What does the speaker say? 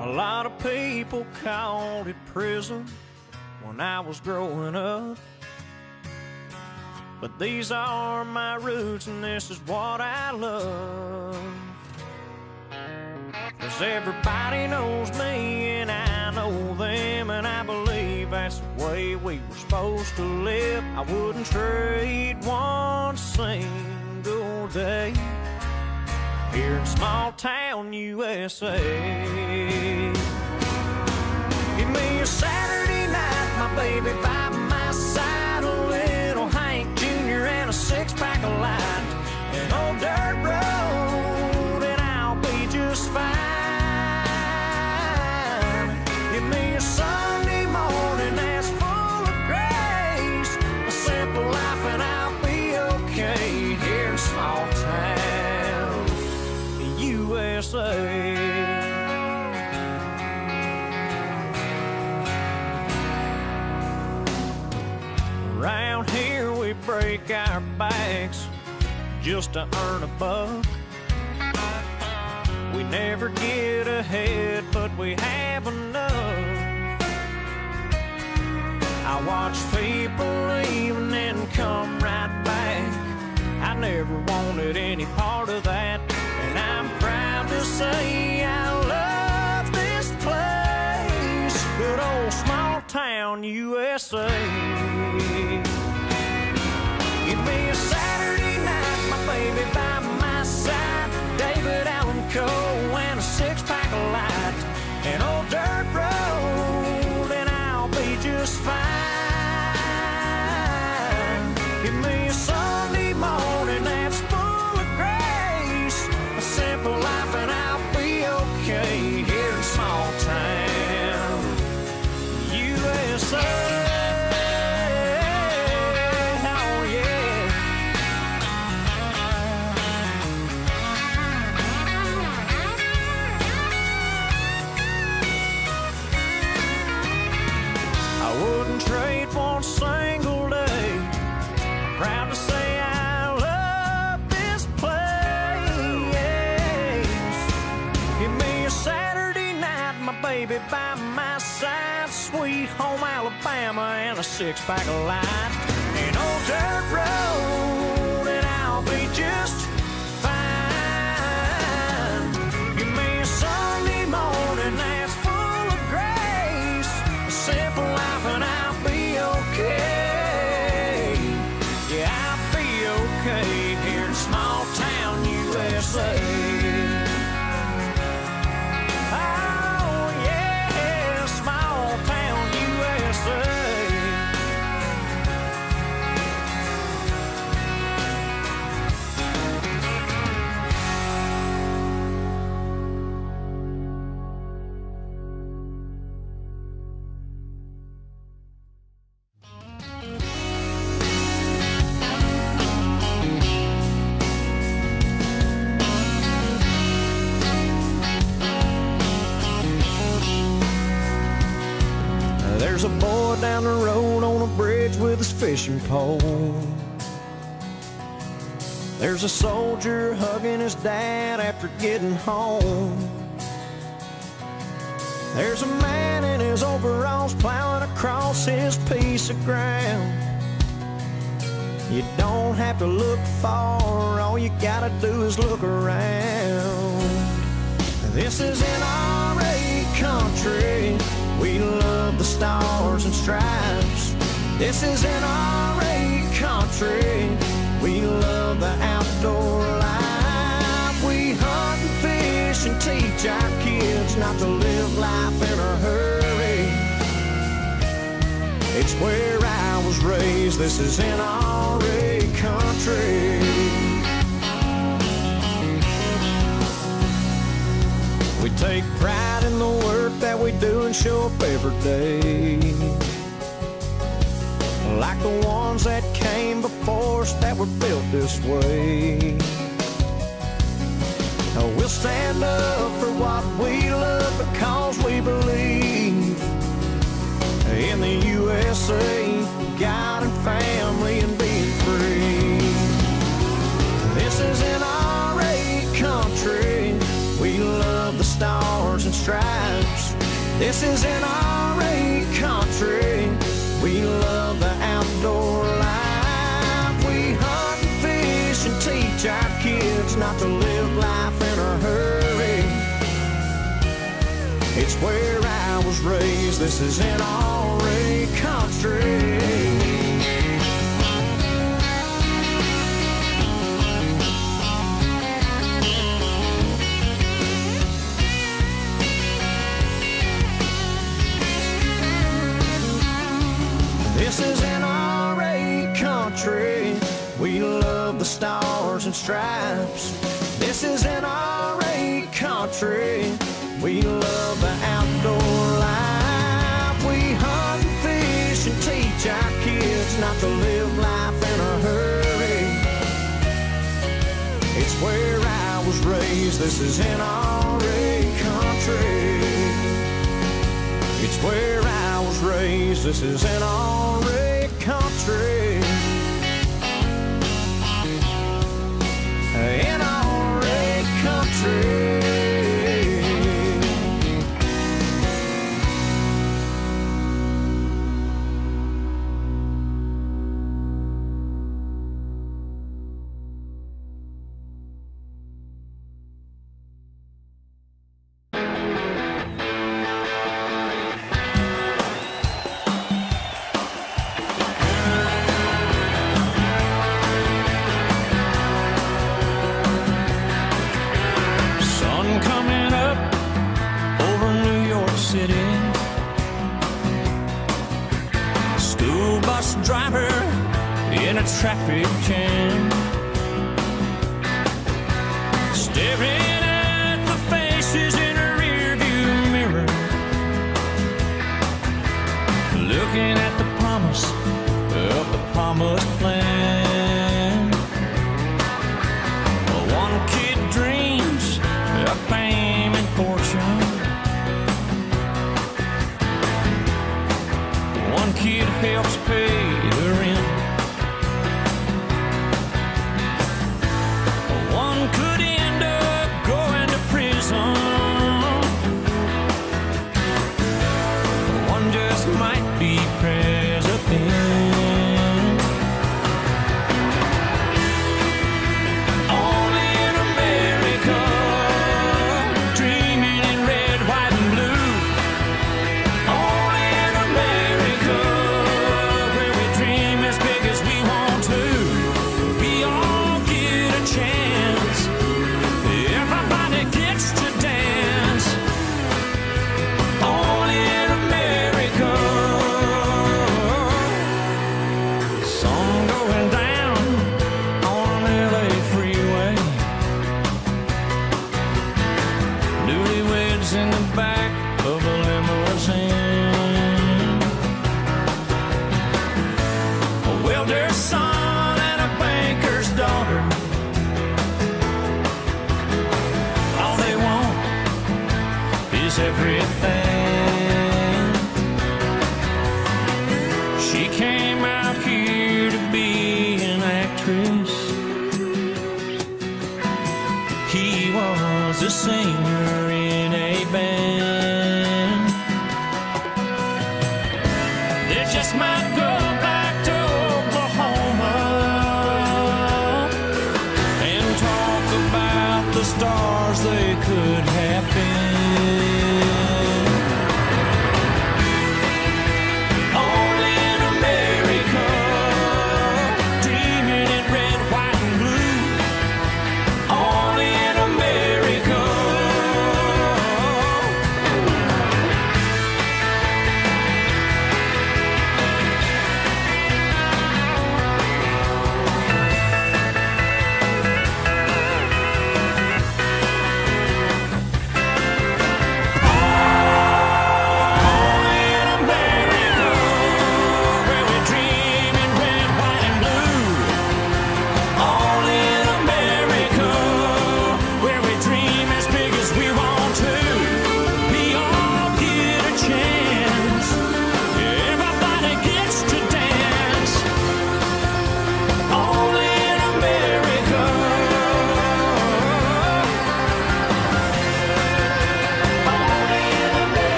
A lot of people called it prison when I was growing up, but these are my roots and this is what I love. 'Cause everybody knows me and I know them, and I believe that's the way we were supposed to live. I wouldn't trade one single day here in small town USA. Give me a Saturday night, my baby by my side, a little Hank Jr. and a six-pack of light, an old dirt road, and I'll be just fine. Give me a Sunday morning that's full of grace, a simple life, and I'll be okay here in small town USA. Around here we break our backs just to earn a buck. We never get ahead, but we have enough. I watch people leave and then come right back. I never wanted any part of that, and I'm proud to say I love this place, good old small town USA. Give me a Saturday night, my baby by my side, David Allen Coe and a six-pack of light, an old dirt road, and I'll be just fine. Give me a Sunday morning that's full of grace, a simple life, and I'll be okay here in small town USA. Trade one single day. Proud to say I love this place. Give me a Saturday night, my baby by my side, sweet home Alabama and a six-pack of light, an old dirt road, and I'll be just fine. Give me a Sunday morning that's full of grace, a simple life, and I'll be okay. Yeah, I'll be okay here in small town USA. Oh yeah, small town USA. There's a boy down the road on a bridge with his fishing pole. There's a soldier hugging his dad after getting home. There's a man in his overalls plowing across his piece of ground. You don't have to look far, all you gotta do is look around. This is NRA country, we love the stars and stripes. This is NRA country, we love the outdoor life. We hunt and fish and teach our kids not to live life in a hurry. It's where I was raised, this is NRA country. We take pride in the work that we do and show up every day, like the ones that came before us that were built this way. We'll stand up for what we love because we believe in the USA, God and family and being free. This is NRA country, we love the stars stars and stripes. This is NRA country. We love the outdoor life. We hunt and fish and teach our kids not to live life in a hurry. It's where I was raised. This is NRA country. This is NRA country. We love the stars and stripes. This is NRA country. We love the outdoor life. We hunt and fish and teach our kids not to live life in a hurry. It's where I was raised. This is NRA country. It's where I was raised. This is NRA country. NRA country. Driver in a traffic jam, staring at the faces in a rearview mirror, looking at the promise of the promised plan. One kid dreams of fame and fortune. One kid helps pay the rent. One could end up going to prison. One just might be president. Only in America, dreaming in red, white, and blue. Only in America, where we dream as big as we want to. We all get a chance. Everybody gets to dance. Only in America. Sun going down on an LA freeway. Newlyweds in the back of a limousine. A welder's son and a banker's daughter. All they want is everything.